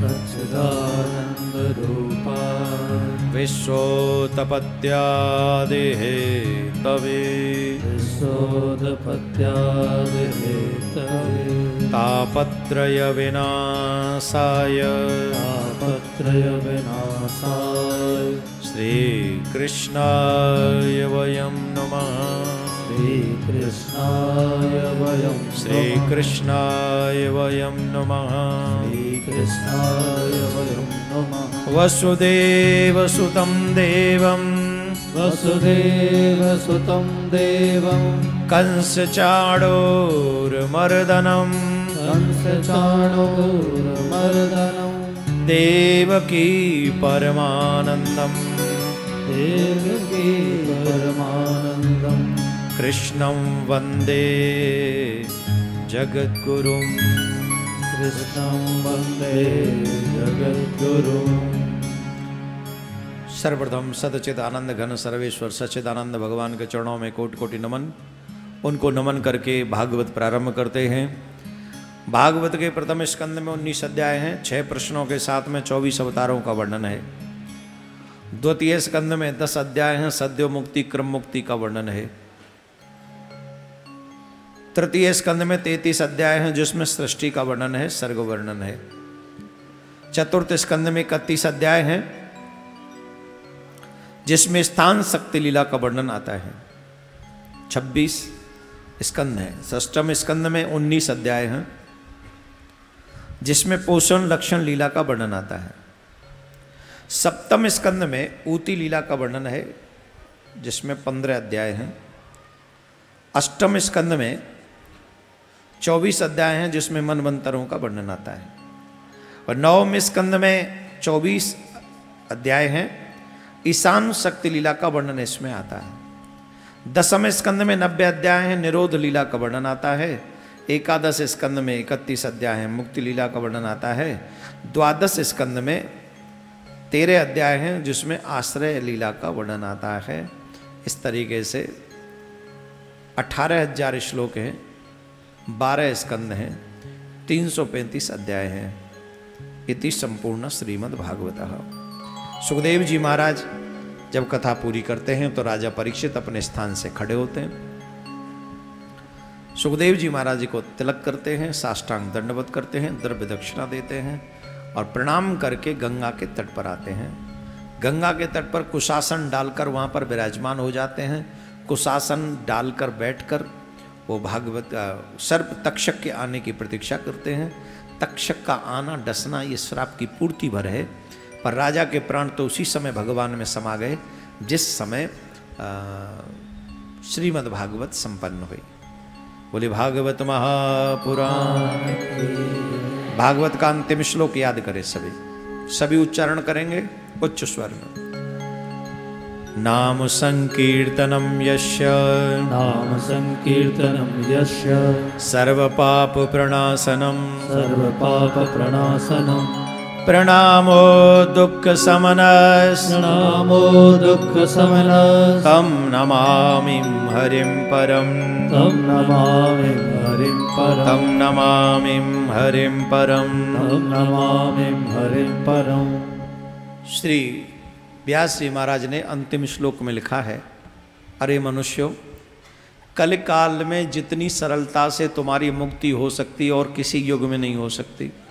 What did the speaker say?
सच्चिदानन्दरूपाय विश्वोत्पत्त्यादिहेतवे तापत्रयविनाशाय श्रीकृष्णाय वयं नमः। श्रीकृष्णाय वयं नमः। वसुदेवसुतं देवं कंसचाणूरमर्दनं देवकी परमानन्दं कृष्णं वन्दे जगद्गुरुं। सर्वप्रथम सदचिदानंद घन सर्वेश्वर सच्चिदानंद भगवान के चरणों में कोटि कोटि नमन। उनको नमन करके भागवत प्रारंभ करते हैं। भागवत के प्रथम स्कंद में 19 अध्याय हैं। 6 प्रश्नों के साथ में 24 अवतारों का वर्णन है। द्वितीय स्कंद में 10 अध्याय हैं। सद्यो मुक्ति क्रम मुक्ति का वर्णन है। तृतीय स्कंद में 33 अध्याय हैं जिसमें सृष्टि का वर्णन है, सर्ग वर्णन है। चतुर्थ स्कंद में 31 अध्याय हैं जिसमें स्थान शक्ति लीला का वर्णन आता है। 26 स्कंद है। षष्ठम स्कंद में 19 अध्याय हैं जिसमें पोषण लक्षण लीला का वर्णन आता है। सप्तम स्कंद में ऊती लीला का वर्णन है जिसमें 15 अध्याय हैं। अष्टम स्कंद में 24 अध्याय हैं जिसमें मनवंतरों का वर्णन आता है। और नवम स्कंद में 24 अध्याय हैं। ईशान शक्ति लीला का वर्णन इसमें आता है। दसम स्कंद में 90 अध्याय हैं। निरोध लीला का वर्णन आता है। एकादश स्कंद में 31 अध्याय हैं। मुक्ति लीला का वर्णन आता है। द्वादश स्कंद में 13 अध्याय हैं जिसमें आश्रय लीला का वर्णन आता है। इस तरीके से 18,000 श्लोक हैं, 12 स्कंद हैं, 335 अध्याय हैं। इति संपूर्ण श्रीमद् भागवतः। सुखदेव जी महाराज जब कथा पूरी करते हैं तो राजा परीक्षित अपने स्थान से खड़े होते हैं। सुखदेव जी महाराज जी को तिलक करते हैं, साष्टांग दंडवत करते हैं, द्रव्य दक्षिणा देते हैं और प्रणाम करके गंगा के तट पर आते हैं। गंगा के तट पर कुशासन डालकर वहाँ पर विराजमान हो जाते हैं। कुशासन डालकर बैठकर वो भागवत सर्प तक्षक के आने की प्रतीक्षा करते हैं। तक्षक का आना डसना ये श्राप की पूर्ति भर है, पर राजा के प्राण तो उसी समय भगवान में समा गए जिस समय श्रीमद् भागवत संपन्न हुई। बोले भागवत महापुराण। भागवत का अंतिम श्लोक याद करें सभी उच्चारण करेंगे उच्च स्वर में। नाम संकीर्तनम यस्य सर्व पाप प्रणाशनम प्रणामो दुःख समनस् तं नमामि हरिं परं श्री व्यास जी महाराज ने अंतिम श्लोक में लिखा है, अरे मनुष्यों, कल काल में जितनी सरलता से तुम्हारी मुक्ति हो सकती और किसी युग में नहीं हो सकती,